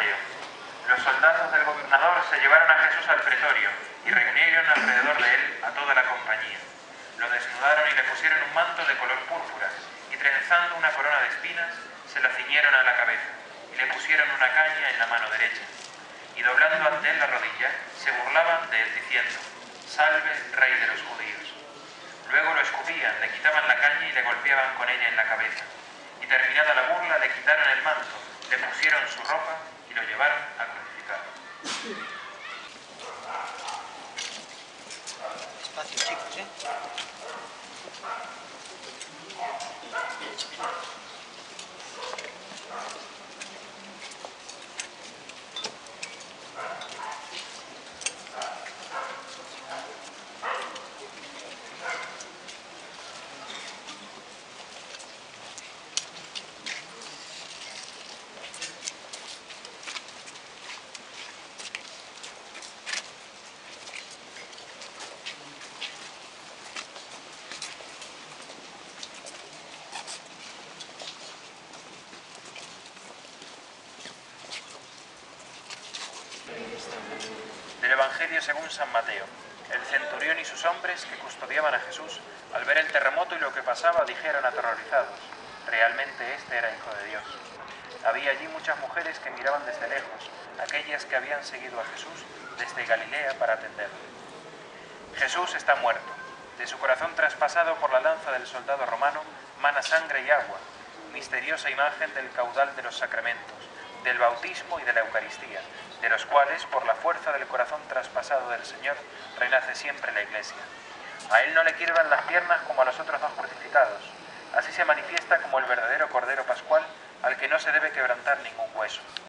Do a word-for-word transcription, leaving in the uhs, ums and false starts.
Mateo. Los soldados del gobernador se llevaron a Jesús al pretorio y reunieron alrededor de él a toda la compañía. Lo desnudaron y le pusieron un manto de color púrpura y, trenzando una corona de espinas, se la ciñeron a la cabeza y le pusieron una caña en la mano derecha. Y doblando ante él la rodilla, se burlaban de él diciendo: «Salve, Rey de los judíos». Luego lo escupían, le quitaban la caña y le golpeaban con ella en la cabeza. Y terminada la burla, le quitaron el manto, le pusieron su ropa y lo llevaron a crucificar. Despacio, chicos, ¿eh? Del Evangelio según San Mateo. El centurión y sus hombres que custodiaban a Jesús, al ver el terremoto y lo que pasaba, dijeron aterrorizados: realmente este era Hijo de Dios. Había allí muchas mujeres que miraban desde lejos, aquellas que habían seguido a Jesús desde Galilea para atenderlo. Jesús está muerto. De su corazón traspasado por la lanza del soldado romano mana sangre y agua, misteriosa imagen del caudal de los sacramentos, del bautismo y de la Eucaristía, de los cuales, por la fuerza del corazón traspasado del Señor, renace siempre la Iglesia. A él no le quiebran las piernas como a los otros dos crucificados. Así se manifiesta como el verdadero Cordero Pascual, al que no se debe quebrantar ningún hueso.